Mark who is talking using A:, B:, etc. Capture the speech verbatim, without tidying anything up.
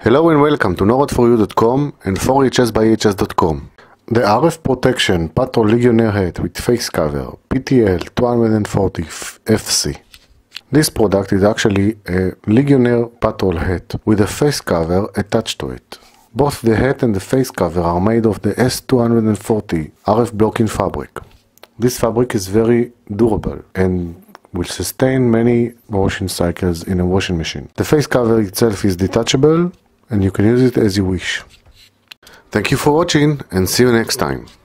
A: Hello and welcome to Norad for you dot com and four H S by H S dot com. The R F Protection Patrol Legionnaire Hat with face cover P T L two forty F C. This product is actually a Legionnaire Patrol hat with a face cover attached to it. Both the hat and the face cover are made of the S two forty R F blocking fabric. This fabric is very durable and will sustain many washing cycles in a washing machine. The face cover itself is detachable and you can use it as you wish. Thank you for watching and see you next time.